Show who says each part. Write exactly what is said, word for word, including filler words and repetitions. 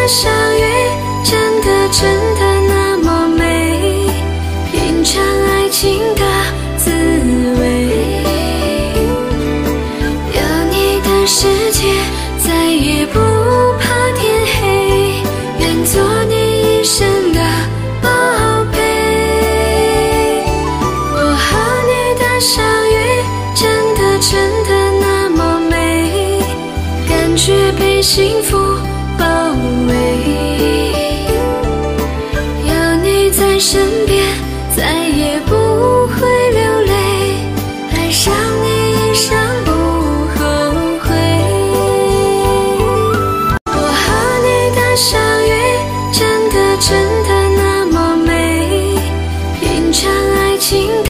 Speaker 1: 的相遇，真的真的那么美，品尝爱情的滋味。有你的世界，再也不怕天黑，愿做你一生的宝贝。我和你的相遇，真的真的那么美，感觉被幸福包围，有你在身边。